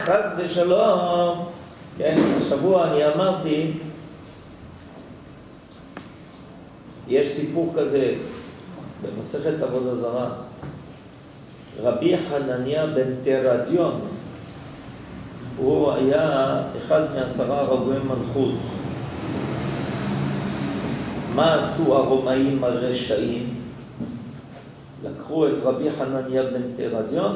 חס ושלום, כן, השבוע אני אמרתי, יש סיפור כזה במסכת עבודה זרה. רבי חנניה בן תרדיון, הוא היה אחד מ10 רבויי מלכות. מה עשו הרומאים הרשעים? לקחו את רבי חנניה בן תרדיון,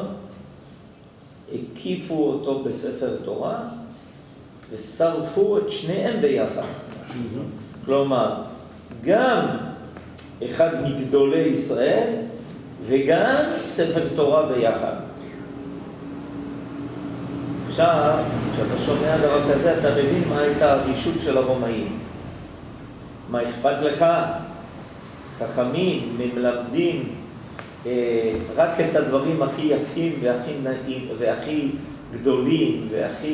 הקיפו אותו בספר תורה ושרפו את שניהם ביחד. כלומר, גם אחד מגדולי ישראל וגם ספר תורה ביחד. עכשיו, כשאתה שומע דבר כזה, אתה מבין מה הייתה הרגישות של הרומאים. מה אכפת לך? חכמים מלמדים רק את הדברים הכי יפים והכי נעים והכי גדולים והכי...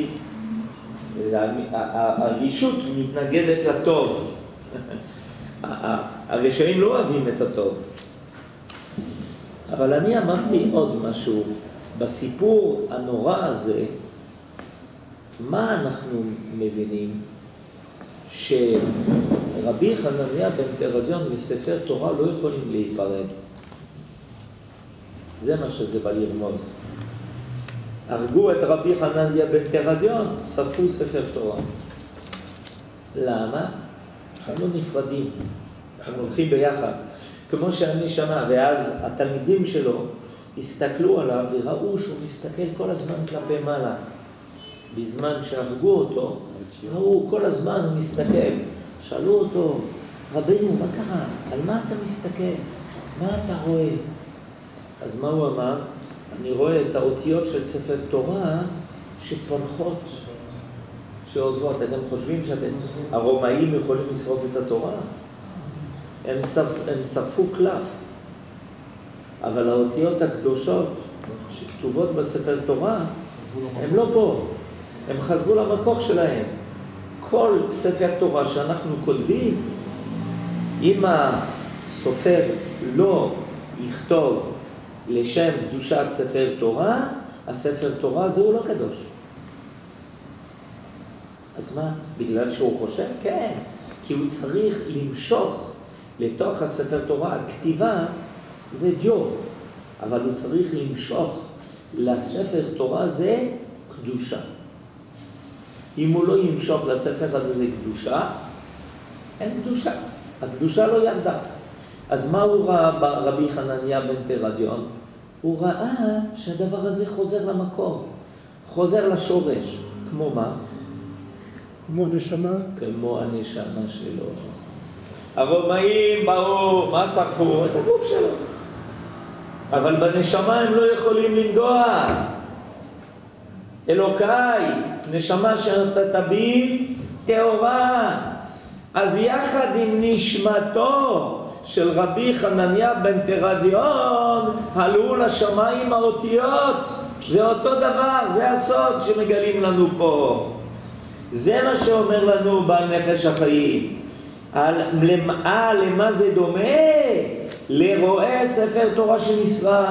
הרגישות מתנגדת לטוב. הרשעים לא אוהבים את הטוב. אבל אני אמרתי עוד משהו. בסיפור הנורא הזה, מה אנחנו מבינים? שרבי חנניה בן תרדיון וספר תורה לא יכולים להיפרד. זה מה שזה בא לרמוז. הרגו את רבי חנניה בן תרדיון, שרפו ספר תורה. למה? הם לא נפרדים, הם הולכים ביחד. כמו שאני שמע, ואז התלמידים שלו הסתכלו עליו וראו שהוא מסתכל כל הזמן כלפי מעלה. בזמן שהרגו אותו, ראו כל הזמן הוא מסתכל. שאלו אותו, רבנו, מה קרה? על מה אתה מסתכל? מה אתה רואה? אז מה הוא אמר? אני רואה את האותיות של ספר תורה שפולחות, שעוזבות. אתם חושבים שהרומאים יכולים לשרוף את התורה? הם שרפו קלף. אבל האותיות הקדושות שכתובות בספר תורה, הם לא פה. הם חזרו למקור שלהם. כל ספר תורה שאנחנו כותבים, אם הסופר לא יכתוב לשם קדושת ספר תורה, הספר תורה זהו לא קדוש. אז מה? בגלל שהוא חושב? כן. כי הוא צריך למשוך לתוך הספר תורה. הכתיבה זה דיו, אבל הוא צריך למשוך לספר תורה זה קדושה. אם הוא לא ימשוך לספר הזה זה קדושה, אין קדושה. הקדושה לא ירדה. אז מה הוא ראה ברבי חנניה בן תרדיון? הוא ראה שהדבר הזה חוזר למקור, חוזר לשורש. כמו מה? כמו הנשמה? כמו הנשמה שלו. הרומאים באו, מה שרפו? את הגוף שלו. אבל בנשמה הם לא יכולים לנגוע. אלוקיי, נשמה שאתה תביא טהורה. אז יחד עם נשמתו של רבי חנניה בן תרדיון עלו לשמיים האותיות. זה אותו דבר, זה הסוד שמגלים לנו פה. זה מה שאומר לנו בנפש החיים. למה זה דומה? לרואה ספר תורה שנשרף.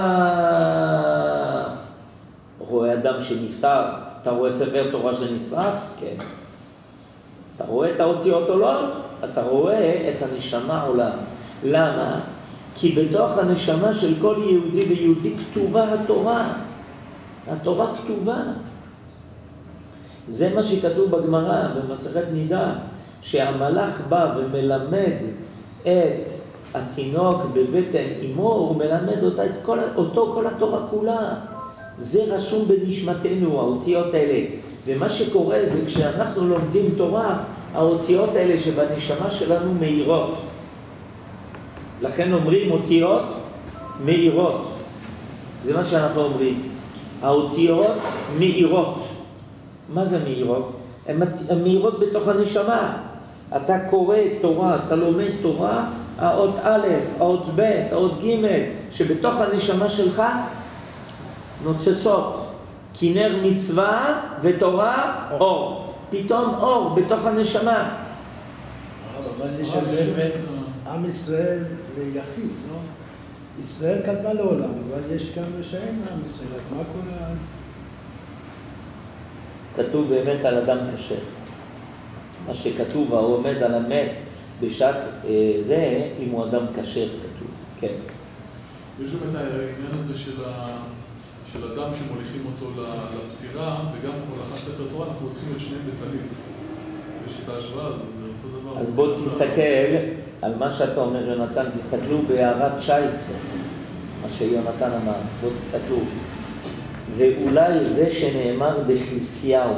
רואה אדם שנפטר, אתה רואה ספר תורה שנשרף? כן. אתה רואה את האותיות עולות? אתה רואה את הנשמה עולה. למה? כי בתוך הנשמה של כל יהודי ויהודי כתובה התורה. התורה כתובה. זה מה שכתוב בגמרא, במסכת נידה, שהמלאך בא ומלמד את התינוק בבטן אמו, הוא מלמד אותו כל התורה כולה. זה רשום בנשמתנו, האותיות האלה. ומה שקורה זה כשאנחנו לומדים תורה, האותיות האלה שבנשמה שלנו מאירות. לכן אומרים אותיות מאירות. זה מה שאנחנו אומרים. האותיות מאירות. מה זה מאירות? הן מאירות בתוך הנשמה. אתה קורא תורה, אתה לומד תורה, האות א', האות ב', האות ג', שבתוך הנשמה שלך נוצצות. כנר מצווה ותורה אור. פתאום אור בתוך הנשמה. אבל יש הבדל בין עם ישראל ליחיד, לא? ישראל קדמה לעולם, אבל יש גם רשעים מעם ישראל, אז מה קורה אז? כתוב באמת על אדם כשר. מה שכתוב, הוא עומד על המת בשעת זה, אם הוא אדם כשר כתוב. כן. יש גם את העניין הזה של אדם שמוליכים אותו לפטירה, וגם הולכת ספר תורה, אנחנו רוצים להיות שניהם בטלים. יש את ההשוואה, אז זה אותו דבר. אז בוא תסתכל על מה שאתה אומר, יונתן, תסתכלו בהערת 19, מה שיונתן אמר, בוא תסתכלו. ואולי זה שנאמר בחזקיהו,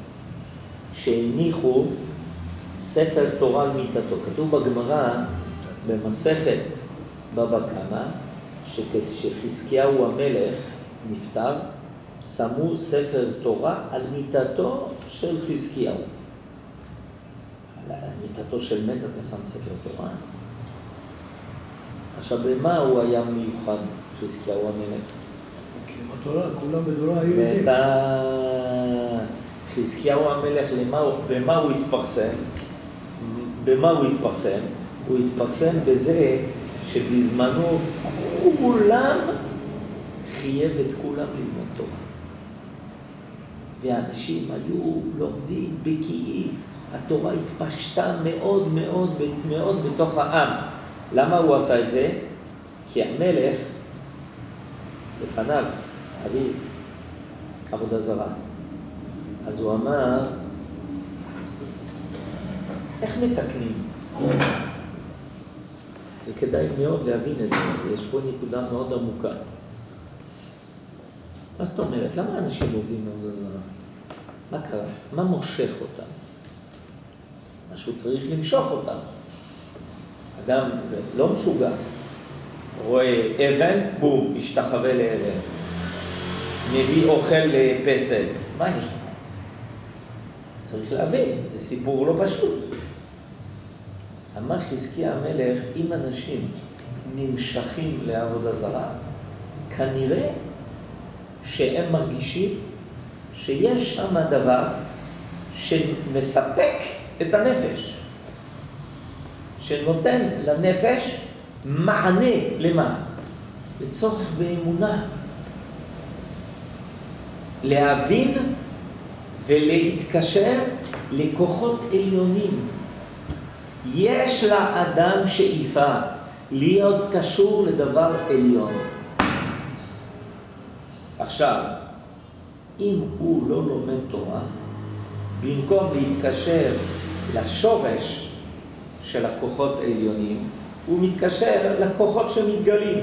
שהניחו ספר תורה על מיטתו. כתוב בגמרא, במסכת בבא קמא, שכשחזקיהו המלך נפטר, שמו ספר תורה על מיטתו של חזקיהו. על מיטתו של מת אתה שם ספר תורה. עכשיו, במה הוא היה מיוחד, חזקיהו המלך? התורה, כולם בתורה היו יודעים. חזקיהו המלך, במה הוא התפרסם? במה הוא התפרסם? הוא התפרסם בזה שבזמנו כולם חייב את כולם ללמוד תורה. והאנשים היו לומדים, בקיאים. התורה התפשטה מאוד מאוד מאוד בתוך העם. למה הוא עשה את זה? כי המלך לפניו, אביו, עבודה זרה. אז הוא אמר, איך מתקנים? זה כדאי מאוד להבין את זה, יש פה נקודה מאוד עמוקה. מה זאת אומרת? למה אנשים עובדים בעבודה זרה? מה קרה? מה מושך אותם? משהו צריך למשוך אותם. אדם לא משוגע. רואה אבן, בום, משתחווה לאבן. מביא אוכל לפסל. מה יש לך? צריך להבין, זה סיפור לא פשוט. אמר חזקיה המלך, אם אנשים נמשכים לעבודה זרה, כנראה שהם מרגישים שיש שם דבר שמספק את הנפש. שנותן לנפש מענה למה? לצורך באמונה. להבין ולהתקשר לכוחות עליונים. יש לאדם שאיפה להיות קשור לדבר עליון. עכשיו, אם הוא לא לומד תורה, במקום להתקשר לשורש של הכוחות העליונים, הוא מתקשר לכוחות שמתגלים.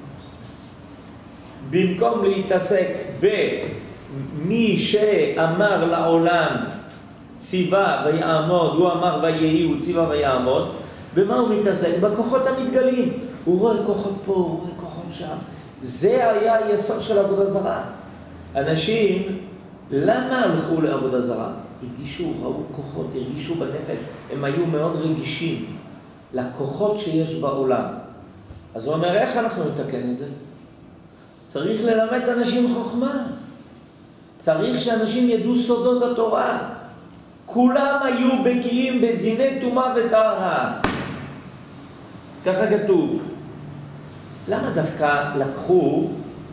במקום להתעסק במי שאמר לעולם ציווה ויעמוד, הוא אמר ויהי, הוא ציווה ויעמוד, במה הוא מתעסק? בכוחות המתגלים. הוא רואה כוחות פה, הוא רואה כוחות שם. זה היה היסוד של עבודה זרה. אנשים, למה הלכו לעבודה זרה? הרגישו, ראו כוחות, הרגישו בנפש. הם היו מאוד רגישים לכוחות שיש בעולם. אז הוא אומר, איך אנחנו נתקן את זה? צריך ללמד אנשים חוכמה. צריך שאנשים ידעו סודות התורה. כולם היו בקיאים בדיני טומאה וטהרה. ככה כתוב. למה דווקא לקחו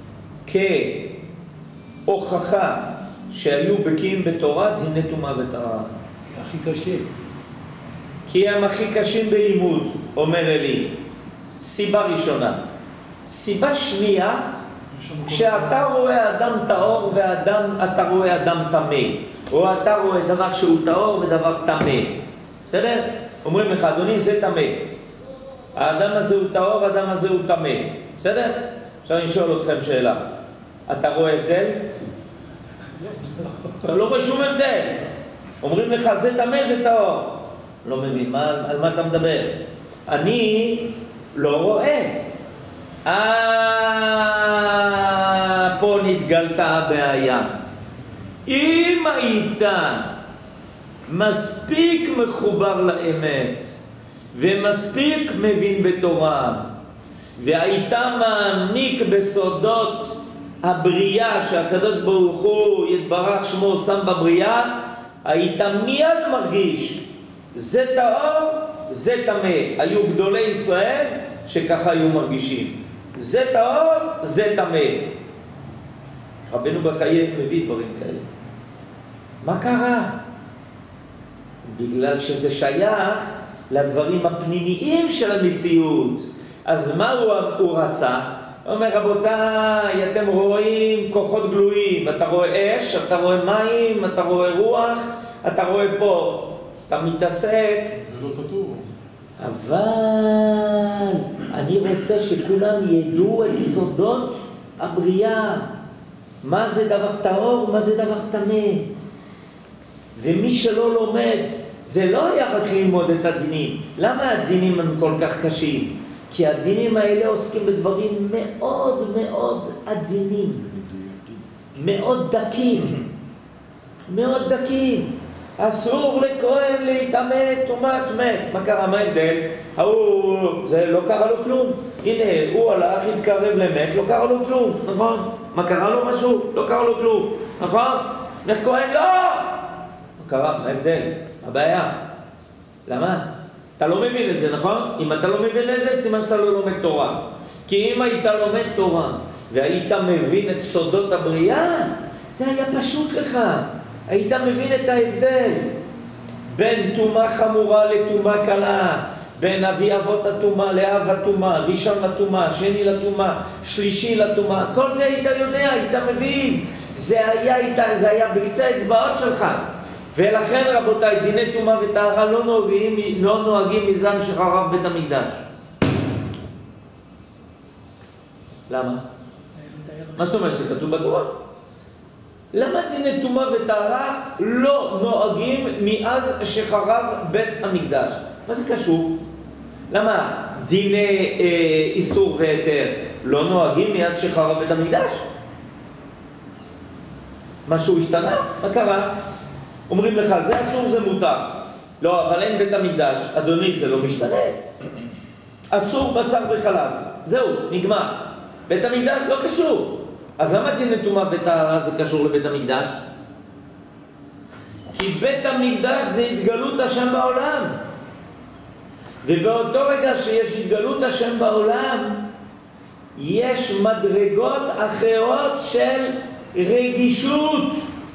כהוכחה שהיו בקיאים בתורה דיני טומאה וטהרה? הכי קשה. כי הם הכי קשים בלימוד, אומר אלי. סיבה ראשונה. סיבה שנייה, כשאתה רואה אדם טהור ואתה רואה אדם טמא, או אתה רואה דבר שהוא טהור ודבר טמא. בסדר? אומרים לך, אדוני, זה טמא. האדם הזה הוא טהור, האדם הזה הוא טמא. בסדר? עכשיו אני שואל אתכם שאלה. אתה רואה הבדל? אתה לא רואה שום הבדל. אומרים לך, זה טמא, זה טהור. לא מבין, על מה אתה מדבר? אני לא רואה. פה נתגלתה הבעיה. אם היית מספיק מחובר לאמת ומספיק מבין בתורה והיית מעמיק בסודות הבריאה שהקדוש ברוך הוא יתברך שמו שם בבריאה, היית מיד מרגיש זה טהור, זה טמא. היו גדולי ישראל שככה היו מרגישים, זה טהור, זה טמא. רבנו בחיי מביא דברים כאלה. מה קרה? בגלל שזה שייך לדברים הפנימיים של המציאות. אז מה הוא רצה? הוא אומר, רבותיי, אתם רואים כוחות גלויים, אתה רואה אש, אתה רואה מים, אתה רואה רוח, אתה רואה פה, אתה מתעסק. זה לא תטור. אבל אני רוצה שכולם ידעו את סודות הבריאה. מה זה דבר טהור, מה זה דבר טמא. ומי שלא לומד, זה לא היה רק ללמוד את הדינים. למה הדינים הם כל כך קשים? כי הדינים האלה עוסקים בדברים מאוד מאוד עדינים. מאוד דקים. מאוד דקים. אסור לכהן להתאמת טומאת מת. מה קרה? מה ההבדל? זה לא קרה לו כלום. הנה, הוא הלך, התקרב למת, לא קרה לו כלום, נכון? מה קרה לו משהו? לא קרה לו כלום, נכון? אומר כהן, לא! מה קרה? מה ההבדל? מה הבעיה? למה? אתה לא מבין את זה, נכון? אם אתה לא מבין את זה, סימן שאתה לא לומד תורה. כי אם היית לומד תורה והיית מבין את סודות הבריאה, זה היה פשוט לך. היית מבין את ההבדל בין תומה חמורה לתומה קלה, בין אבי אבות התומה לאב התומה, ראשון לתומה, שני לתומה, שלישי לתומה. כל זה היית יודע, היית מבין. זה היה בקצה האצבעות שלך. ולכן רבותיי, דיני תומה וטהרה לא נוהגים מזמן שחרב בית המקדש. למה? מה זאת אומרת? שכתוב בתורה? למה דיני תומה וטהרה לא נוהגים מאז שחרב בית המקדש? מה זה קשור? למה דיני איסור והיתר לא נוהגים מאז שחרב בית המקדש? משהו השתנה? מה קרה? אומרים לך, זה אסור, זה מותר. לא, אבל אין בית המקדש. אדוני, זה לא משתנה. אסור בשר וחלב. זהו, נגמר. בית המקדש לא קשור. אז למה דיני תומה וטהרה זה קשור לבית המקדש? כי בית המקדש זה התגלות השם בעולם. ובאותו רגע שיש התגלות השם בעולם, יש מדרגות אחרות של רגישות.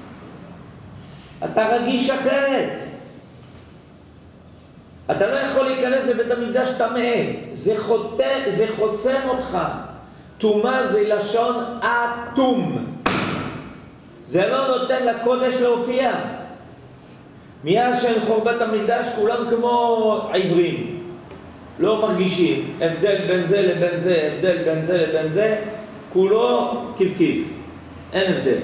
אתה רגיש אחרת. אתה לא יכול להיכנס לבית המקדש טמא. זה חוסם אותך. תומה זה לשון אטום. זה לא נותן לקודש להופיע. מאז שאין חורבת המקדש כולם כמו עיוורים. לא מרגישים. הבדל בין זה לבין זה, הבדל בין זה לבין זה, כולו כיף. אין הבדל.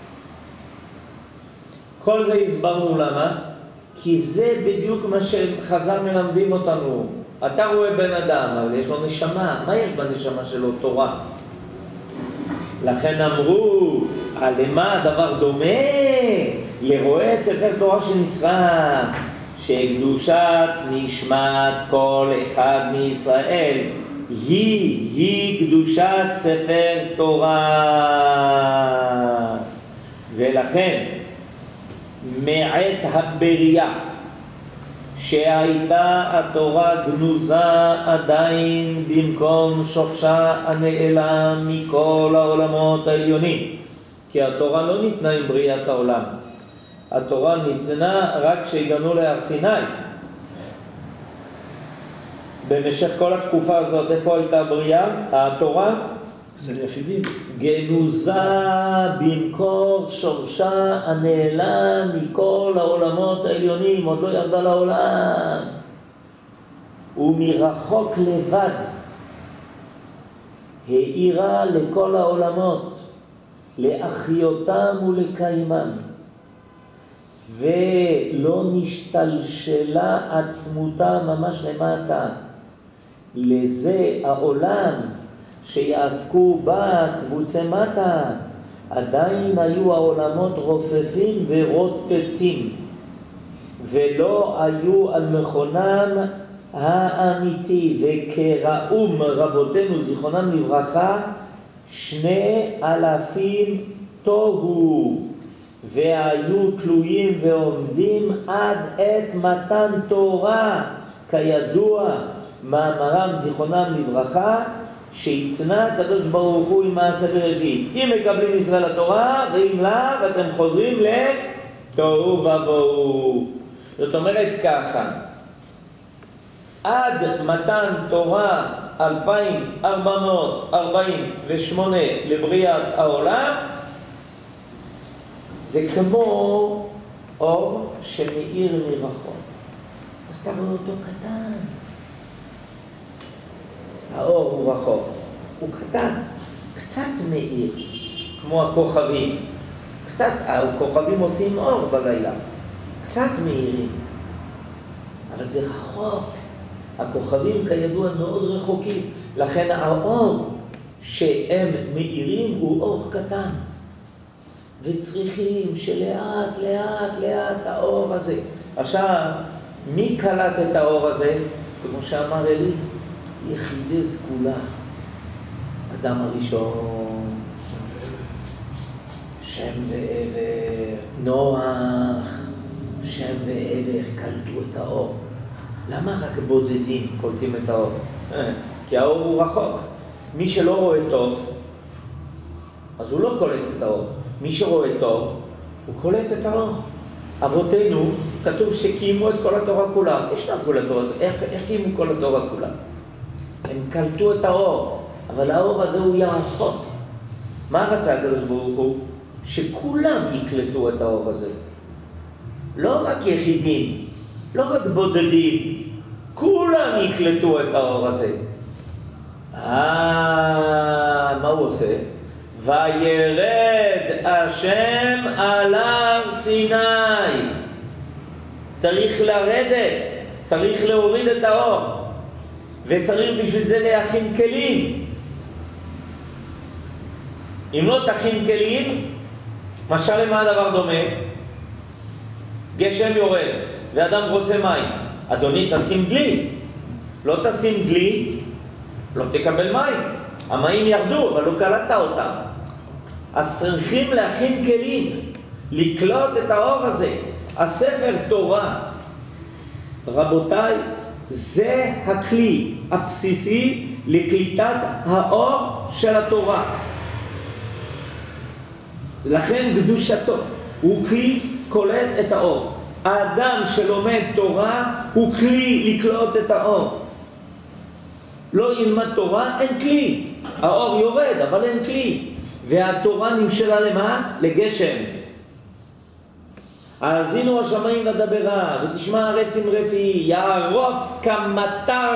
כל זה הסברנו למה? כי זה בדיוק מה שחז"ל מלמדים אותנו. אתה רואה בן אדם, אבל יש לו נשמה. מה יש בנשמה שלו? תורה. לכן אמרו, למה הדבר דומה? לרואה ספר תורה שנשרף, שקדושת נשמת כל אחד מישראל היא קדושת ספר תורה. ולכן מעת הבריאה שהייתה התורה גנוזה עדיין במקום שורשה הנעלם מכל העולמות העליונים, כי התורה לא ניתנה עם בריאת העולם. התורה ניתנה רק כשהגענו להר סיני. במשך כל התקופה הזאת, איפה הייתה הבריאה? התורה? אצל יחידים. גנוזה במקור שורשה הנעלם מכל העולמות העליונים, עוד לא ירדה לעולם. ומרחוק לבד העירה לכל העולמות, להחיותם ולקיימם. ולא נשתלשלה עצמותה ממש למטה. לזה העולם שיעסקו בה קבוצי מטה, עדיין היו העולמות רופפים ורוטטים, ולא היו על מכונם האמיתי. וכראום רבותינו זיכרונם לברכה 2,000 תוהו, והיו תלויים ועומדים עד עת מתן תורה, כידוע מאמרם זיכרונם לברכה, שהתנה הקדוש ברוך הוא עם מעשה בראשית. אם מקבלים ישראל התורה, ואם לא, ואתם חוזרים תוהו ובוהו. זאת אומרת ככה, עד מתן תורה 2448 לבריאת העולם, זה כמו אור שמאיר מרחוק. אז אתה רואה אותו קטן. האור הוא רחוק, הוא קטן, קצת מאיר, כמו הכוכבים. קצת, הכוכבים עושים אור בלילה, קצת מאירים. אבל זה רחוק. הכוכבים כידוע מאוד רחוקים. לכן האור שהם מאירים הוא אור קטן. וצריכים שלאט, לאט, לאט האור הזה. עכשיו, מי קלט את האור הזה? כמו שאמר אלי, יחידי סגולה. אדם הראשון, שם ועבר, נוח, שם ועבר קלטו את האור. למה רק בודדים קולטים את האור? כי האור הוא רחוק. מי שלא רואה טוב, אז הוא לא קולט את האור. מי שרואה טוב, הוא קולט את האור. אבותינו, כתוב שקיימו את כל התורה כולה. ישנה כל התורה, איך קיימו כל התורה כולה? הם קלטו את האור, אבל האור הזה הוא היה רחוק. מה רצה הקדוש ברוך הוא? שכולם יקלטו את האור הזה. לא רק יחידים, לא רק בודדים, כולם יקלטו את האור הזה. מה הוא עושה? וירד השם על הר סיני. צריך לרדת, צריך להוריד את האור, וצריך בשביל זה להכין כלים. אם לא תכין כלים, משל למה הדבר דומה? גשם יורד ואדם רוצה מים. אדוני, תשים דלי. לא תשים דלי, לא תקבל מים. המים ירדו, אבל לא קלטת אותם. אז צריכים להכין כלים, לקלוט את האור הזה. הספר תורה, רבותיי, זה הכלי הבסיסי לקליטת האור של התורה. לכן קדושתו הוא כלי קולט את האור. האדם שלומד תורה הוא כלי לקלוט את האור. לא ילמד תורה, אין כלי. האור יורד, אבל אין כלי. והתורה נמשלה למה? לגשם. האזינו השמיים ודברה, ותשמע הארץ עם רפי, יערוף כמטר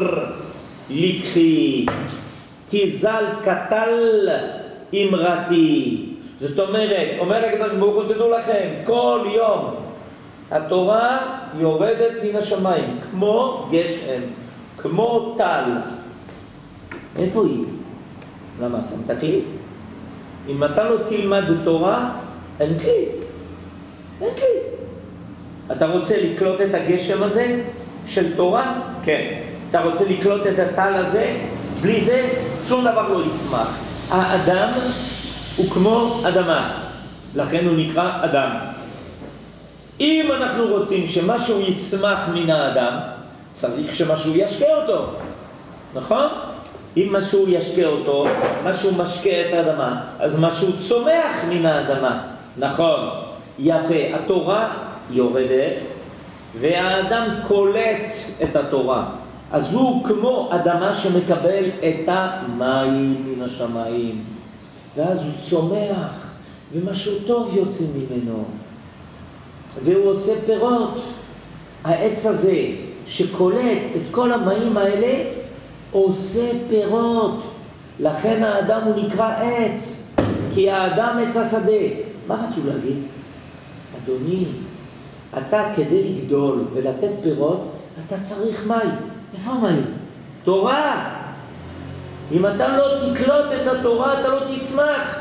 לקחי, תזל קטל אמרתי. זאת אומרת, אומר הקדוש ברוך הוא, תדעו לכם, כל יום התורה יורדת מן השמיים, כמו גשם, כמו טל. איפה היא? למה? שמת כלי? אם אתה לא תלמד תורה, אין כלי. אין כלי. אתה רוצה לקלוט את הגשם הזה של תורה? כן. אתה רוצה לקלוט את הטל הזה? בלי זה שום דבר לא יצמח. האדם הוא כמו אדמה, לכן הוא נקרא אדם. אם אנחנו רוצים שמשהו יצמח מן האדם, צריך שמשהו ישקה אותו, נכון? אם משהו ישקה אותו, משהו משקה את האדמה, אז משהו צומח מן האדמה, נכון? יפה, התורה יורדת והאדם קולט את התורה, אז הוא כמו אדמה שמקבל את המים מן השמיים, ואז הוא צומח ומשהו טוב יוצא ממנו והוא עושה פירות. העץ הזה שקולט את כל המים האלה עושה פירות, לכן האדם הוא נקרא עץ, כי האדם עץ השדה. מה רצו להגיד? אדוני, אתה כדי לגדול ולתת פירות אתה צריך מים. איפה המים? תורה. אם אתה לא תקלוט את התורה אתה לא תצמח.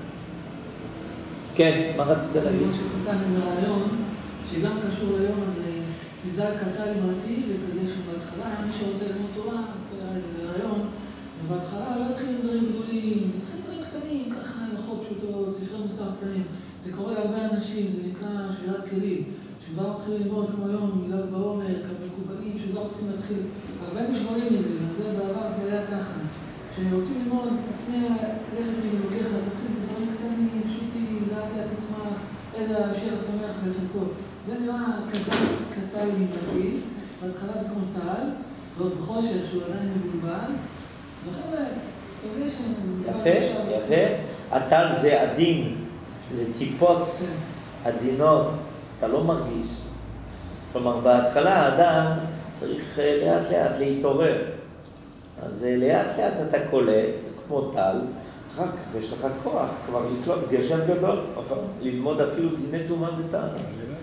כן, מה רצית להגיד? משהו קטן, איזה רעיון שגם קשור ליום הזה, תזל קטל אמרתי וקדשנו בהתחלה. מי שרוצה ללמוד תורה, אז תראה איזה רעיון, ובהתחלה לא התחיל עם דברים גדולים, התחיל דברים קטנים, ככה הלכות פשוטות, ספרי מוסר קטנים. זה קורה להרבה אנשים, זה נקרא שבילת כלים, שכבר מתחילים ללמוד כמו היום, מילת בעומר, מקובלים, שכבר רוצים להתחיל. הרבה נשברים מזה, ובעבר זה היה ככה. שרוצים ללמוד, תצנע, ללכת ולבקח, תתחיל בדברים קטנים, פשוטים, לאט לאט תצמח, איזה השיר השמח בחלקו. זה נראה כזה קטל נמלתי, בהתחלה זה כמו טל, ועוד בחושך שהוא עדיין מבולבל, ואחרי זה פוגש עם יפה. הטל זה עדין, זה טיפות עדינות, אתה לא מרגיש. כלומר, בהתחלה האדם צריך לאט לאט להתעורר. אז לאט לאט אתה קולט, כמו טל, אחר כך יש לך כוח כבר לקלוט גשם גדול, ללמוד אפילו דיני טומאה וטהרה.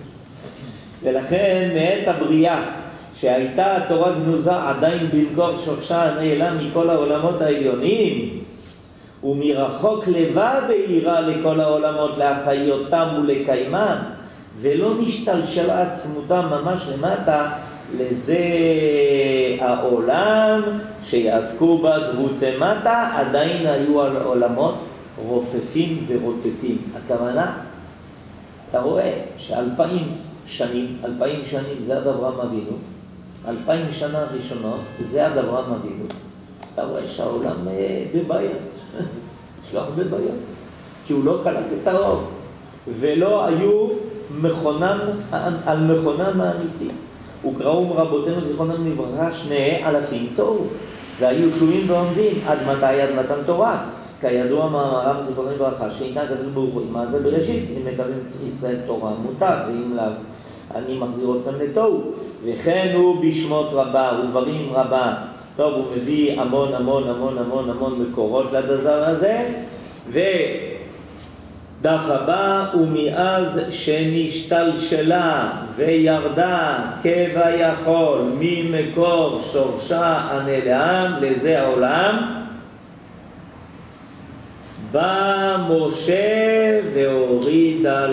ולכן מעת הבריאה, שהייתה התורה גנוזה עדיין במקור שורשה נעלם מכל העולמות העליונים, ומרחוק לבד העירה לכל העולמות להחיותם ולקיימם, ולא נשתלשלה עצמותם ממש למטה, לזה העולם שיעסקו בה קבוצי מטה, עדיין היו על עולמות רופפים ורוטטים. הכוונה, אתה רואה שאלפיים שנים זה עד אברהם אבינו, 2000 שנה ראשונות זה עד אברהם אבינו. אתה רואה שהעולם בבעיות, יש לו הרבה בעיות, כי הוא לא קלט את האור, ולא היו על מכונם האמיתי. וקראו רבותינו זיכרונם לברכה 2,000 תוהו, והיו תלויים ועומדים עד מתי? עד מתן תורה. כידוע מאמרם זיכרונם לברכה שהייתה הקדוש ברוך הוא, מה זה בראשית? אם מקבלים ישראל תורה מותר, ואם לאו אני מחזיר אתכם לתוהו. וכן הוא בשמות רבה ודברים רבה. טוב, הוא מביא המון מקורות לדבר הזה. דף הבא, ומאז שנשתלשלה וירדה כביכול ממקור שורשה הנעלם לזה העולם, בא משה והורידה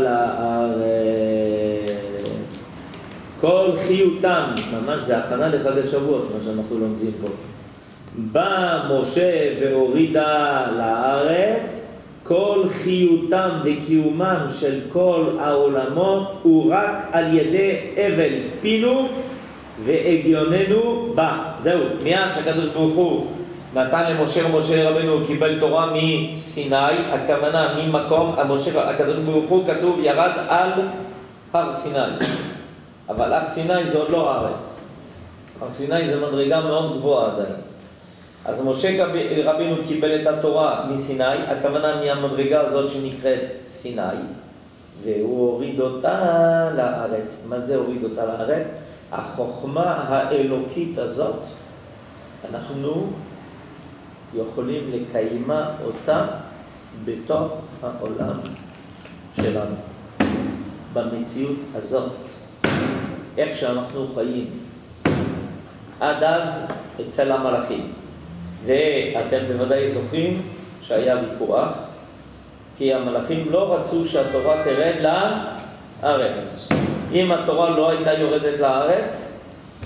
לארץ. כל חיותם, ממש זה הכנה לחג השבועות, מה שאנחנו לומדים פה. בא משה והורידה לארץ, כל חיותם וקיומם של כל העולמות הוא רק על ידי אבל פינו והגיוננו בא. זהו, מיד שהקדוש ברוך הוא נתן למשה רבנו, קיבל תורה מסיני, הכוונה ממקום, הקדוש ברוך הוא כתוב ירד על הר סיני, אבל הר סיני זה עוד לא הארץ, הר סיני זה מדרגה מאוד גבוהה עדיין. אז משה רבינו קיבל את התורה מסיני, הכוונה מהמדרגה הזאת שנקראת סיני, והוא הוריד אותה לארץ. מה זה הוריד אותה לארץ? החוכמה האלוקית הזאת, אנחנו יכולים לקיימה אותה בתוך העולם שלנו, במציאות הזאת, איך שאנחנו חיים. עד אז אצל המלאכים. ואתם בוודאי זוכרים שהיה ויכוח, כי המלאכים לא רצו שהתורה תרד לארץ. אם התורה לא הייתה יורדת לארץ,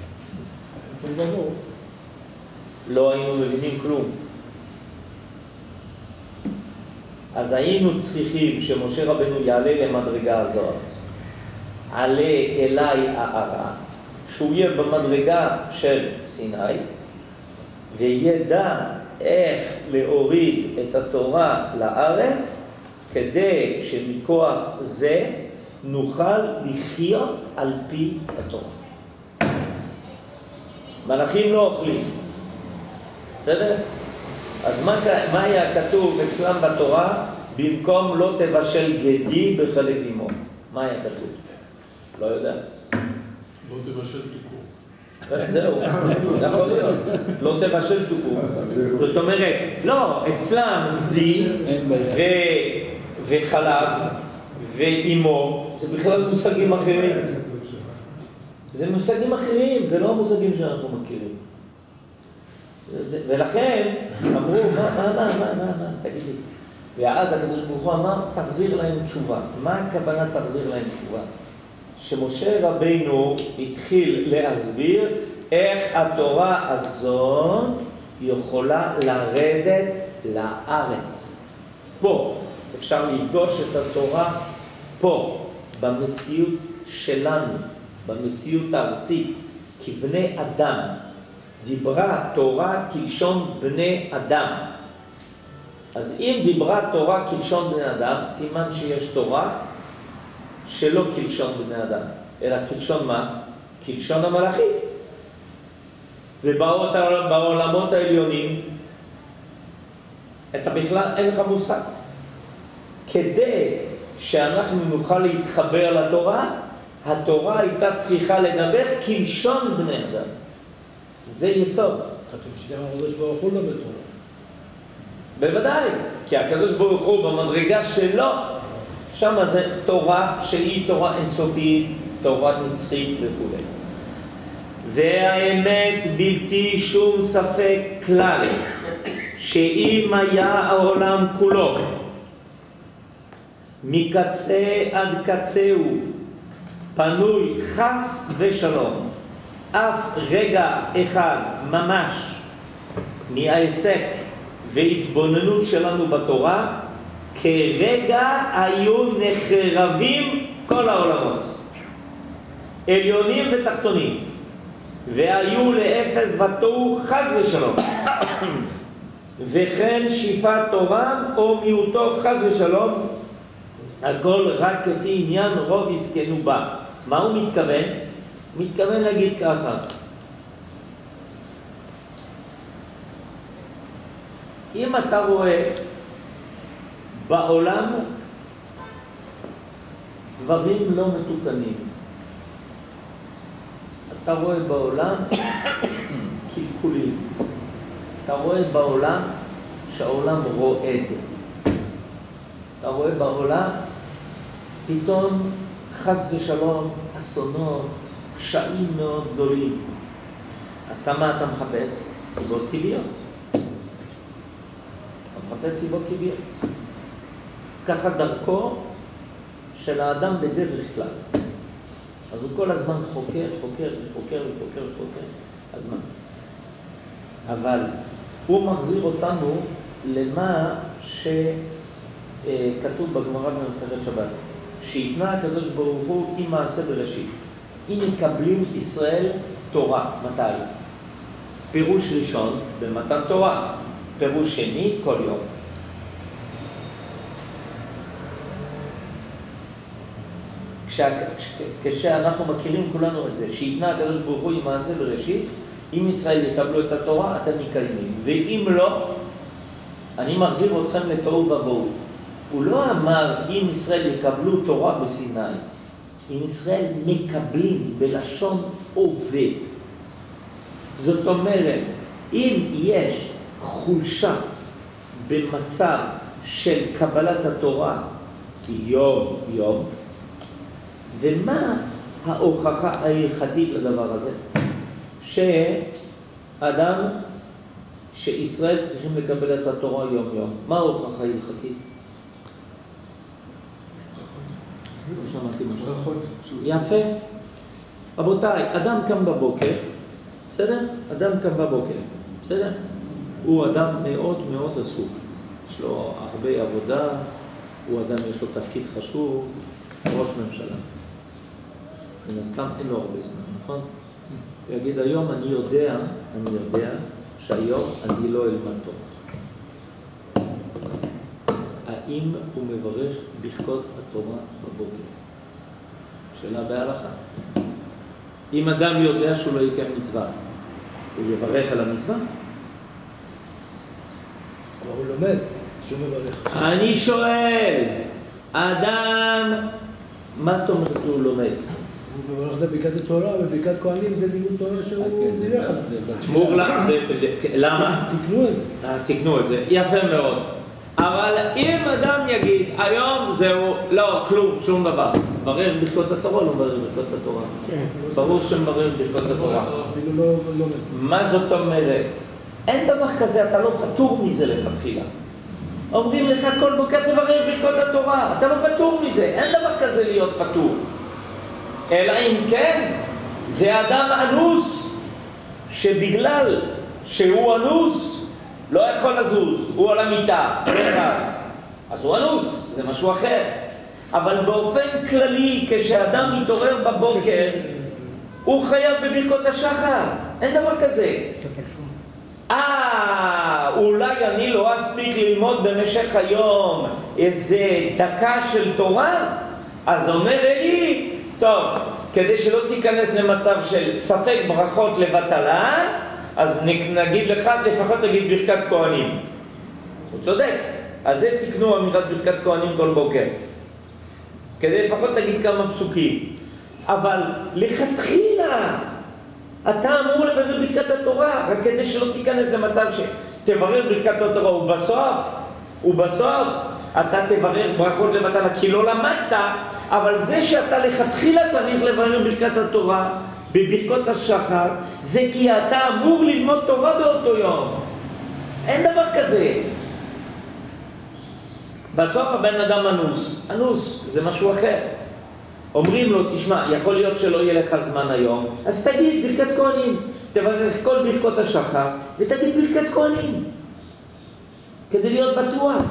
לא היינו מבינים כלום. אז היינו צריכים שמשה רבנו יעלה למדרגה הזאת, עלה אליי הערה, שהוא יהיה במדרגה של סיני, וידע איך להוריד את התורה לארץ, כדי שמכוח זה נוכל לחיות על פי התורה. מלאכים לא אוכלים, בסדר? אז מה היה כתוב אצלם בתורה? במקום לא תבשל גדי בחלב אמו. מה היה כתוב? לא יודע. לא תבשל תוקו. זהו, יכול להיות, לא תבשל תוקו. זאת אומרת, לא, אצלם גדי וחלב ואימו, זה בכלל מושגים אחרים. זה מושגים אחרים, זה לא המושגים שאנחנו מכירים. ולכן אמרו, מה, תגיד לי. ואז הקדוש ברוך הוא אמר, תחזיר להם תשובה. מה הכוונה תחזיר להם תשובה? שמשה רבינו התחיל להסביר איך התורה הזאת יכולה לרדת לארץ. פה אפשר לפגוש את התורה פה, במציאות שלנו, במציאות הארצית, כבני אדם. דיברה תורה כלשון בני אדם. אז אם דיברה תורה כלשון בני אדם, סימן שיש תורה, שלא כלשון בני אדם, אלא כלשון מה? כלשון המלאכים. ובעולמות העליונים, אתה בכלל אין לך מושג. כדי שאנחנו נוכל להתחבר לתורה, התורה הייתה צריכה לדבר כלשון בני אדם. זה יסוד. כתוב שגם הקדוש ברוך הוא לא בתורה. בוודאי, כי הקדוש ברוך הוא במדרגה שלו, שם זה תורה שהיא תורה אינסופית, תורה נצחית וכו'. והאמת בלתי שום ספק כלל, שאם היה העולם כולו, מקצה עד קצהו, פנוי חס ושלום, אף רגע אחד ממש מהעסק והתבוננות שלנו בתורה, כרגע היו נחרבים כל העולמות, עליונים ותחתונים, והיו לאפס ותוהו חס ושלום. וכן שפעת תורם או מיעוטו חס ושלום, הכל רק כפי עניין רוב יזכנו בה. מה הוא מתכוון? הוא מתכוון להגיד ככה, אם אתה רואה בעולם דברים לא מתוקנים, אתה רואה בעולם קלקולים, אתה רואה בעולם שהעולם רועד, אתה רואה בעולם פתאום חס ושלום אסונות, קשיים מאוד גדולים. אז מה אתה מחפש? סיבות טבעיות. אתה מחפש סיבות טבעיות. ככה דרכו של האדם בדרך כלל. אז הוא כל הזמן חוקר. אז מה? אבל הוא מחזיר אותנו למה שכתוב בגמרא במסכת שבת, שהתנה הקדוש ברוך הוא עם מעשה בראשית. אם מקבלים ישראל תורה, מתי? פירוש ראשון במתן תורה, פירוש שני כל יום. כשאנחנו מכירים כולנו את זה, שהתנה הקדוש ברוך הוא עם מעשה בראשית, אם ישראל יקבלו את התורה, אתם מקיימים. ואם לא, אני מחזיר אתכם לתוהו ובוהו. הוא לא אמר אם ישראל יקבלו תורה בסיני. אם ישראל מקבלים בלשון עובד. זאת אומרת, אם יש חולשה במצב של קבלת התורה יום יום, ומה ההוכחה ההלכתית לדבר הזה? שאדם, שישראל צריכים לקבל את התורה יום יום. מה ההוכחה ההלכתית? לא שמעתי משהו. ברכות. יפה. רבותיי, אדם קם בבוקר, בסדר? אדם קם בבוקר, בסדר? הוא אדם מאוד מאוד עסוק. יש לו הרבה עבודה, הוא אדם, יש לו תפקיד חשוב, ראש ממשלה. מן הסתם אין לו הרבה זמן, נכון? הוא יגיד, היום אני יודע שהיום אני לא אלמד תורה. האם הוא מברך ברכות התורה בבוקר? שאלה בהלכה. אם אדם יודע שהוא לא יקיים מצווה, הוא יברך על המצווה? אבל הוא לומד, שהוא מברך. אני שואל, האדם, מה זאת אומרת הוא לומד? הוא מברך לברכת התורה, וברכת כהנים זה לימוד תורה שהוא נלך עליו. למה? תקנו את זה. תקנו את זה, יפה מאוד. אבל אם אדם יגיד, היום זהו, לא, כלום, שום דבר. מברר ברכות התורה, לא מברר ברכות התורה. כן. ברור שמברר ברכות התורה. אפילו לא לומד. מה זאת אומרת? אין דבר כזה, אתה לא פטור מזה לכתחילה. אומרים לך כל בוקר תברר ברכות התורה, אתה לא פטור מזה, אין דבר כזה להיות פטור. אלא אם כן, זה אדם אנוס, שבגלל שהוא אנוס, לא יכול לזוז, הוא על המיטה, אז הוא אנוס, זה משהו אחר. אבל באופן כללי, כשאדם מתעורר בבוקר, הוא חייב בברכות השחר, אין דבר כזה. אולי אני לא אספיק ללמוד במשך היום איזה דקה של תורה? אז אומר לי, טוב, כדי שלא תיכנס למצב של ספק ברכות לבטלה, אז נגיד לך, לפחות תגיד ברכת כהנים. הוא צודק. על זה תקנו אמירת ברכת כהנים כל בוקר. כדי לפחות תגיד כמה פסוקים. אבל לכתחילה, אתה אמור לברר ברכת התורה, רק כדי שלא תיכנס למצב שתברר ברכת התורה, ובסוף אתה תברר ברכות לבטלה, כי לא למדת, אבל זה שאתה לכתחילה צריך לברר ברכת התורה בברכות השחר, זה כי אתה אמור ללמוד תורה באותו יום. אין דבר כזה. בסוף הבן אדם אנוס, זה משהו אחר. אומרים לו, תשמע, יכול להיות שלא יהיה לך זמן היום, אז תגיד ברכת כהנים, תברך כל ברכות השחר, ותגיד ברכת כהנים, כדי להיות בטוח.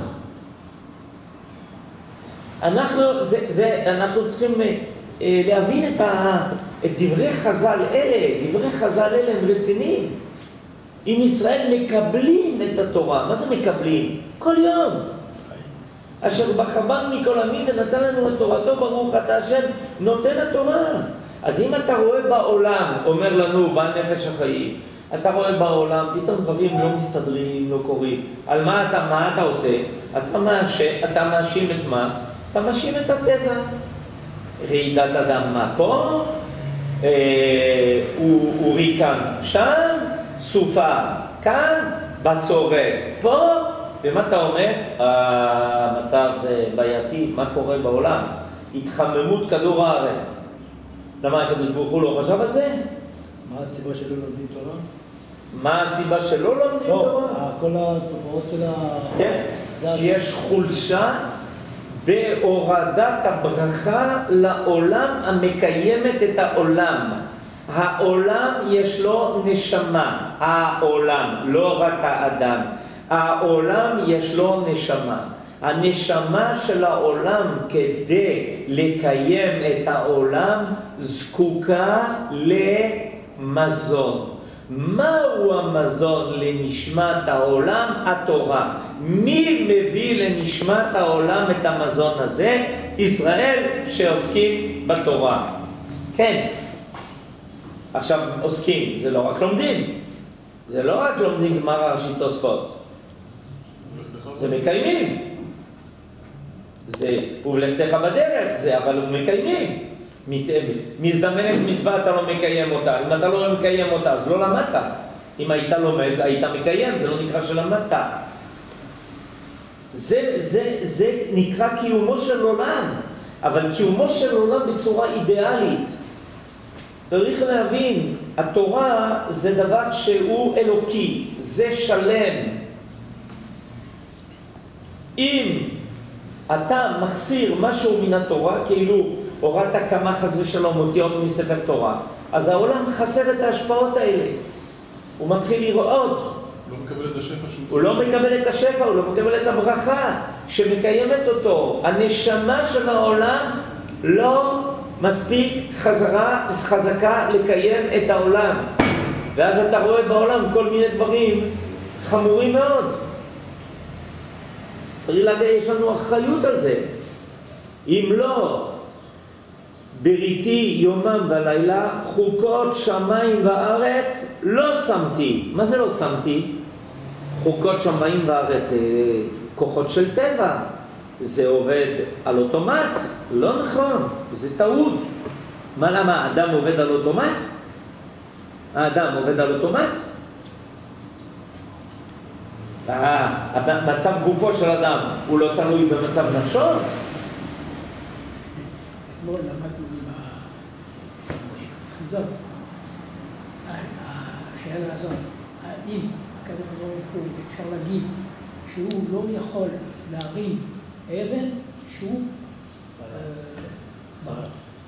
אנחנו צריכים להבין את דברי חז"ל אלה, דברי חז"ל אלה הם רציניים. אם ישראל מקבלים את התורה, מה זה מקבלים? כל יום. אשר בחרנו מכל עמים ונתן לנו את תורתו, ברוך אתה השם נותן התורה. אז אם אתה רואה בעולם, אומר לנו בעל נפש החיים, אתה רואה בעולם, פתאום דברים לא מסתדרים, לא קורים. על מה אתה עושה? אתה מאשים את מה? אתה מאשים את הטבע. רעידת אדמה פה, הוריקן שם, סופה כאן, בצורת פה, ומה אתה אומר? המצב בעייתי, מה קורה בעולם? התחממות כדור הארץ. למה הקדוש ברוך הוא לא חשב על זה? מה הסיבה שלא לומדים תורה? מה הסיבה שלא לומדים תורה? כל התופעות של כן, שיש חולשה בהורדת הברכה לעולם המקיימת את העולם. העולם יש לו נשמה, העולם, לא רק האדם. העולם יש לו נשמה. הנשמה של העולם כדי לקיים את העולם זקוקה למזון. מהו המזון לנשמת העולם? התורה. מי מביא לנשמת העולם את המזון הזה? ישראל שעוסקים בתורה. כן. עכשיו עוסקים, זה לא רק לומדים. זה לא רק לומדים גמרא ראשית תוספות. זה מקיימים. זה ובלכתך בדרך, זה אבל מקיימים. מזדמנת מצווה אתה לא מקיים אותה. אם אתה לא מקיים אותה אז לא למדת. אם היית לומד היית מקיים, זה לא נקרא שלמדת. זה נקרא קיומו של עולם, אבל קיומו של עולם בצורה אידיאלית. צריך להבין, התורה זה דבר שהוא אלוקי, זה שלם. אם אתה מחסיר משהו מן התורה, כאילו הורדת כמה חס ושלום מוציאות מספר תורה, אז העולם חסר את ההשפעות האלה. הוא מתחיל לראות. לא מקבל את השפע שהוא הוא לא מקבל את השפע, הוא לא מקבל את הברכה שמקיימת אותו. הנשמה של העולם לא מספיק חזקה לקיים את העולם. ואז אתה רואה בעולם כל מיני דברים חמורים מאוד. צריך להגיד, יש לנו אחריות על זה. אם לא, בריתי יומם ולילה, חוקות שמיים וארץ, לא שמתי. מה זה לא שמתי? חוקות שמיים וארץ זה כוחות של טבע. זה עובד על אוטומט? לא נכון, זה טעות. מה למה? האדם עובד על אוטומט? האדם עובד על אוטומט? מצב גופו של אדם הוא לא תלוי במצב נפשו? אתמול למדנו עם החזון, השאלה הזאת, האם הקדוש ברוך הוא אפשר להגיד שהוא לא יכול להרים אבן שהוא ברא.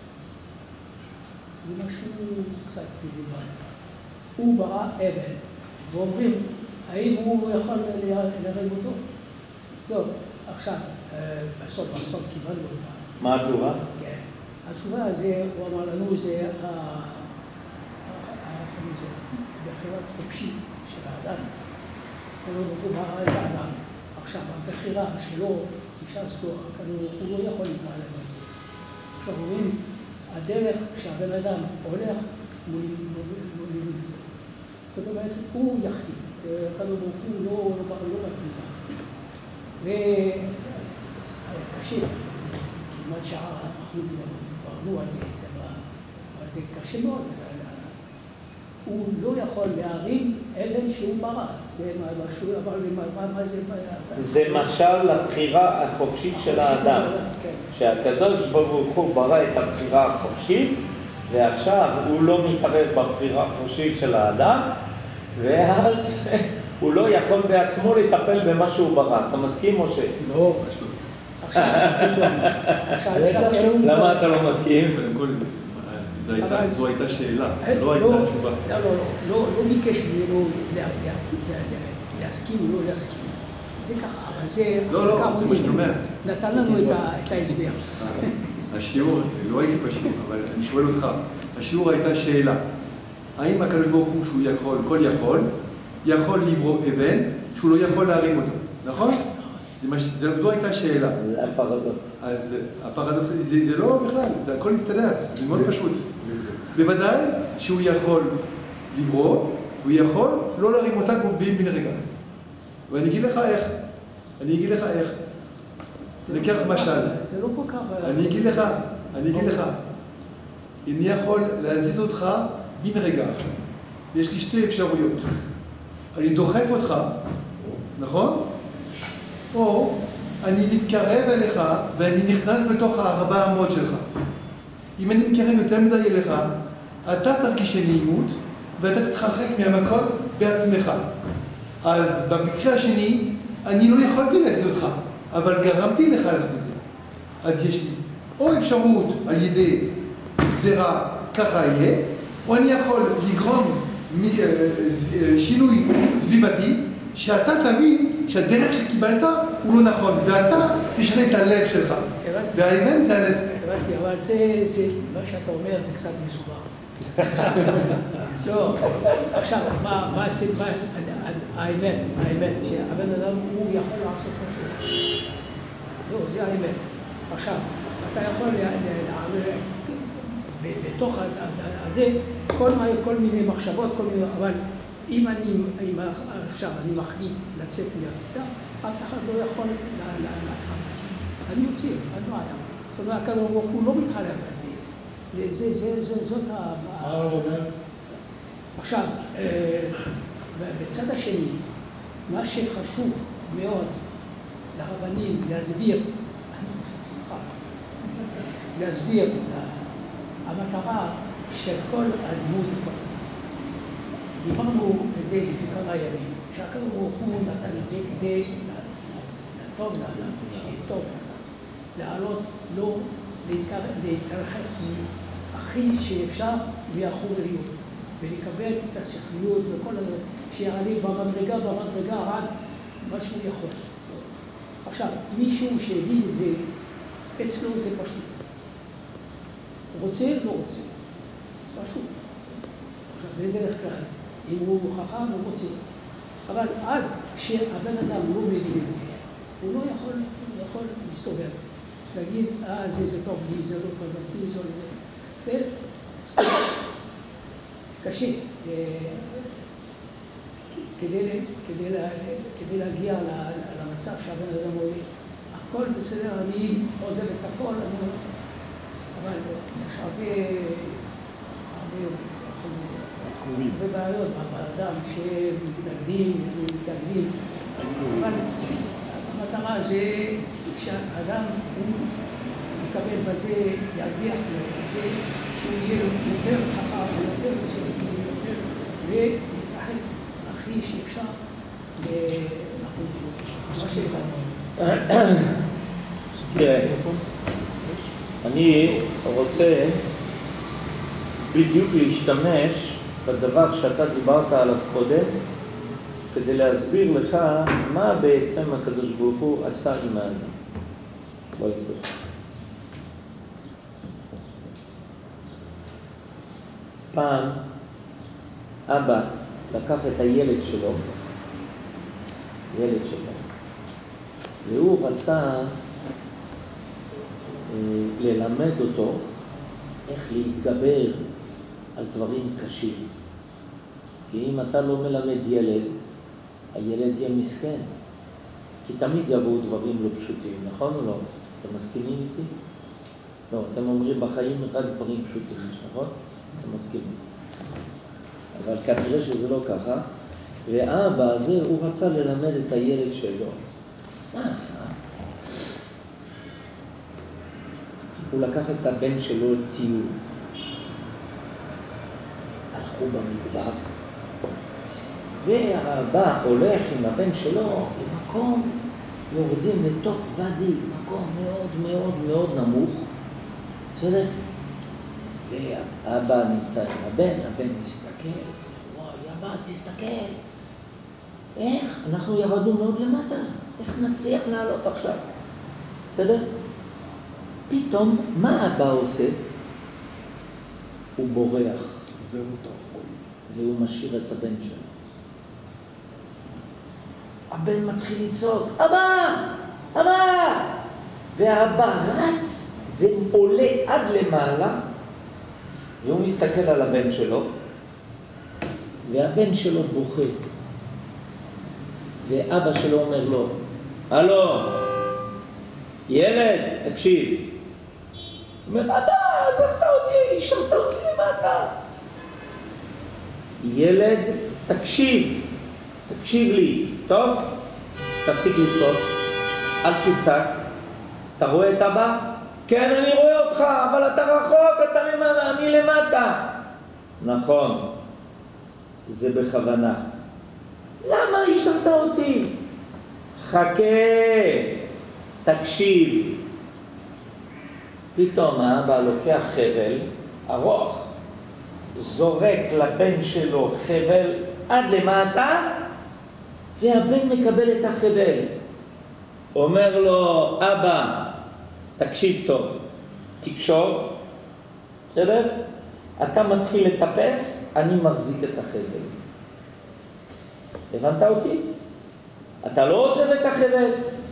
זה משהו קצת פילומן. הוא ברא אבן, ואומרים, האם הוא יכול להרים אותו? טוב, עכשיו, בסוף קיבלנו אותה. מה התשובה? כן. התשובה זה, הוא אמר לנו, זה בחירת חופשי של האדם. הוא ברא את האדם. עכשיו, הבחירה שלו, אישה סדורה, הוא לא יכול להתעלם על זה. עכשיו אומרים, הדרך שהבן אדם הולך מול... זאת אומרת, הוא יחיד, הקדוש ברוך הוא לא בקבילה. וקשה, כמעט שעה אנחנו דיברנו על זה, אבל זה קשה מאוד. הוא לא יכול להרים אבן שהוא ברא. זה משהו, אבל מה זה? זה משל לבחירה החופשית של האדם. שהקדוש ברוך הוא ברא את הבחירה החופשית, ועכשיו הוא לא מתערב בבחירה החופשית של האדם, ואז הוא לא יכול בעצמו לטפל במה שהוא ברא. אתה מסכים, משה? לא. למה אתה לא מסכים? זו הייתה שאלה, לא הייתה תשובה. לא ביקש ממנו להסכים או לא להסכים. זה ככה, אבל זה... לא, זה מה שאני אומר. נתן לנו את ההסבר. השיעור, לא הייתי בשיעור, אבל אני שואל אותך, השיעור הייתה שאלה. האם הקדוש ברוך הוא שהוא יכול, כל יכול לברוא אבן שהוא לא יכול להרים אותו, נכון? זו הייתה שאלה. זה הפרדוקס. אז הפרדוקס, זה לא בכלל, זה הכל יסתדר, זה מאוד פשוט. בוודאי שהוא יכול לברוא, הוא יכול לא להרים אותה כמו בן רגע. ואני אגיד לך איך. אני אקח משל. זה לא כל כך... אני אגיד לך. אני יכול להזיז אותך בן רגע. יש לי שתי אפשרויות. אני דוחף אותך, נכון? או אני מתקרב אליך ואני נכנס בתוך 400 שלך. אם אני מתקרב יותר מדי אליך, אתה תרגיש נעימות ואתה תתרחק מהמקום בעצמך. אז במקרה השני, אני לא יכולתי לעשות אותך, אבל גרמתי לך לעשות את זה. אז יש לי או אפשרות על ידי גזירה, ככה יהיה, או אני יכול לגרום שינוי סביבתי, שאתה תבין שהדרך שקיבלת הוא לא נכון, ואתה תשנה את הלב שלך. והאבן זה הלב. הבנתי, אבל מה שאתה אומר זה קצת מסובך. לא, עכשיו, מה הסיבה? האמת, שהבן אדם הוא יכול לעשות מה שהוא רוצה. זהו, זה האמת. עכשיו, אתה יכול להעביר בתוך הזה כל מיני מחשבות, אבל אם עכשיו אני מחליט לצאת מהכיתה, אף אחד לא יכול לקחת. אני יוצא, אני לא היה. זאת אומרת, הקדוש ברוך הוא לא מתחלק בזה. זאת עכשיו, בצד השני, מה שחשוב מאוד לרבנים להסביר המטרה של כל הדמות. דיברנו את זה לפי כמה ימים, שהקדוש ברוך הוא נתן את זה כדי לטוב לאדם, שיהיה טוב לאדם, לעלות לא להתרחק הכי שאפשר מהחומריות, ולקבל את השכליות וכל הדברים, שיעלה במדרגה עד מה שהוא יכול. עכשיו, מישהו שהבין את זה, אצלו זה פשוט. רוצה, לא רוצה. פשוט. עכשיו, בדרך כלל, אם הוא חכם, הוא רוצה. אבל עד שהבן אדם לא מבין את זה, הוא לא יכול להסתובב. להגיד, זה טוב לי, זה לא טוב לי, זה לא טוב. קשה. כדי להגיע למצב שהבן אדם עולה, הכל בסדר, אני עוזב את הכל, אבל יש הרבה בעיות באדם שמתנגדים, אבל המטרה זה שהאדם יקבל בזה, ירוויח בזה, שהוא יהיה יותר חכם, יותר סרטי, יותר, ויתרחק הכי שאפשר מה שהבאתי. תראה, אני רוצה בדיוק להשתמש בדבר שאתה דיברת עליו קודם, כדי להסביר לך מה בעצם הקדוש ברוך הוא עשה עם האדם. בוא נסביר. פעם אבא לקח את הילד שלו, והוא רצה ללמד אותו איך להתגבר על דברים קשים. כי אם אתה לא מלמד ילד, הילד יהיה מסכן. כי תמיד יבואו דברים לא פשוטים, נכון או לא? אתם מסכימים איתי? לא, אתם אומרים בחיים רק דברים פשוטים, נכון? אתם מסכימים. אבל כנראה שזה לא ככה. והאבא הזה, הוא רצה ללמד את הילד שלו. מה עשה? הוא לקח את הבן שלו לטיול. הלכו במדבר, והאבא הולך עם הבן שלו למקום, יורדים לתוך ואדי, מקום מאוד מאוד מאוד נמוך, בסדר? והאבא נמצא עם הבן מסתכל, וואי, אבא, תסתכל. איך? אנחנו ירדנו מאוד למטה, איך נצליח לעלות עכשיו? בסדר? פתאום, מה אבא עושה? הוא בורח. זה מותר. והוא משאיר את הבן שלו. הבן מתחיל לצעוק, אבא! אבא! והאבא רץ ועולה עד למעלה, והוא מסתכל על הבן שלו, והבן שלו בוכה. ואבא שלו אומר לו, הלו, ילד, תקשיב. הוא אומר, אבא, עזבת אותי, השארת אותי למטה. ילד, תקשיב לי, טוב? תפסיק לבכות, אל תצעק. אתה רואה את אבא? כן, אני רואה אותך, אבל אתה רחוק, אתה למעלה, אני למטה. נכון, זה בכוונה. למה השארת אותי? חכה, תקשיב. פתאום האבא לוקח חבל ארוך, זורק לבן שלו חבל עד למטה, והבן מקבל את החבל. אומר לו, אבא, תקשיב טוב, תקשור, בסדר? אתה מתחיל לטפס, אני מחזיק את החבל. הבנת אותי? אתה לא עוזב את החבל.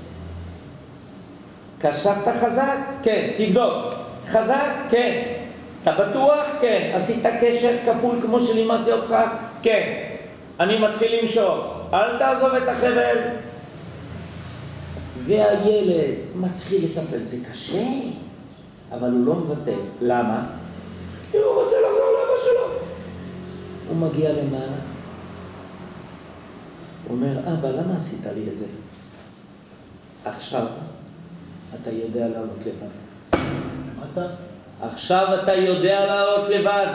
קשרת חזק? כן. תבדוק. חזק? כן. אתה בטוח? כן. עשית קשר כפול כמו שלימדתי אותך? כן. אני מתחיל למשוך. אל תעזוב את החבל. והילד מתחיל לטפל. זה קשה, אבל הוא לא מבטל. למה? כי הוא רוצה לחזור לאבא שלו. הוא מגיע למעלה. הוא אומר, אבא, למה עשית לי את זה? עכשיו אתה יודע לעלות לבד. למטה? עכשיו אתה יודע לעלות לבד.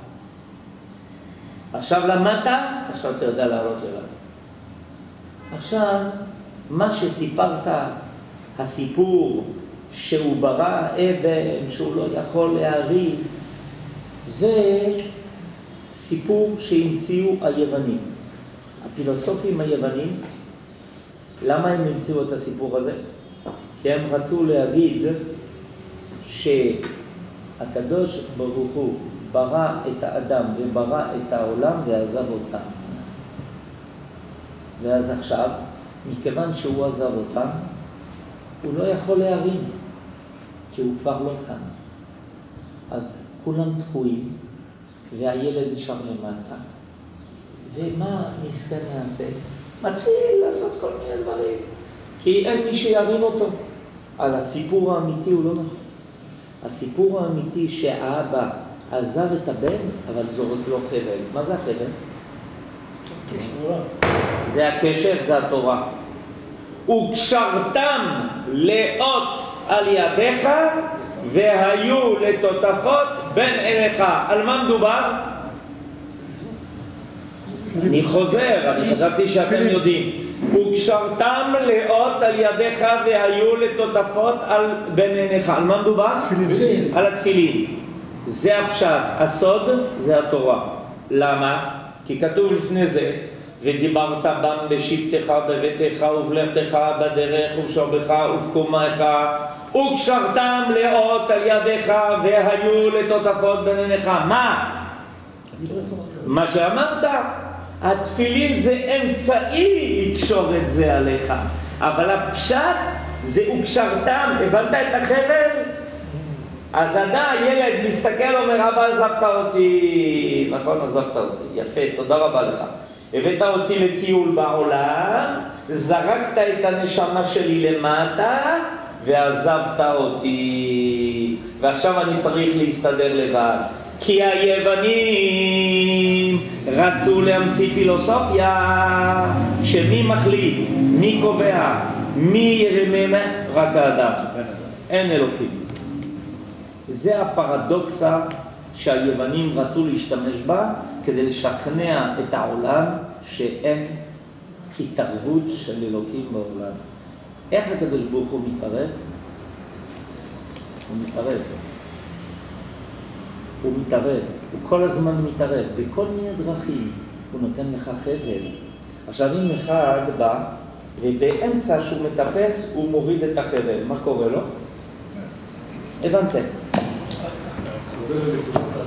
עכשיו למטה, עכשיו אתה יודע לעלות לבד. עכשיו, מה שסיפרת, הסיפור שהוא ברא אבן, שהוא לא יכול להרים, זה סיפור שהמציאו היוונים. הפילוסופים היוונים, למה הם המציאו את הסיפור הזה? כי הם רצו להגיד שהקדוש ברוך הוא ברא את האדם וברא את העולם ועזב אותם. ואז עכשיו, מכיוון שהוא עזב אותם, הוא לא יכול להרים, כי הוא כבר לא כאן. אז כולם תקועים, והילד נשאר למטה. ומה מסכן יעשה? מתחיל לעשות כל מיני דברים, כי אין מי שירים אותו. על הסיפור האמיתי הוא לא נכון. הסיפור האמיתי שהאבא עזב את הבן, אבל זורק לו חבל. מה זה החבל? זה הקשר, זה התורה. וקשרתם לאות על ידיך והיו לטוטפות בין עיניך. על מה מדובר? אני חוזר, אני חשבתי שאתם יודעים. וקשרתם לאות על ידיך והיו לטוטפות בין עיניך. על מה מדובר? תפילין. על התפילין. זה הפשט. הסוד זה התורה. למה? כי כתוב לפני זה, ודיברת בם בשבתך בביתך ובלכתך בדרך ובשוכבך ובקומך וקשרתם לאות על ידיך והיו לטוטפות בין עיניך. מה? מה שאמרת. התפילין זה אמצעי לקשור את זה עליך, אבל הפשט זה וקשרתם. הבנת את החבל? אז הילד מסתכל, אומר, אבא עזבת אותי, נכון, עזבת אותי, יפה, תודה רבה לך. הבאת אותי לטיול בעולם, זרקת את הנשמה שלי למטה, ועזבת אותי. ועכשיו אני צריך להסתדר לבד. כי היוונים רצו להמציא פילוסופיה, שמי מחליט, מי קובע, מי ישמם? רק האדם. אין אלוקים. זה הפרדוקסה שהיוונים רצו להשתמש בה כדי לשכנע את העולם שאין התערבות של אלוקים בעולם. איך הקדוש ברוך הוא מתערב? הוא מתערב. הוא מתערב. הוא כל הזמן מתערב. בכל מיני דרכים. הוא נותן לך חבל. עכשיו אם אחד בא ובאמצע שהוא מטפס הוא מוריד את החבל. מה קורה לו? הבנתם. חוזר לנקודה.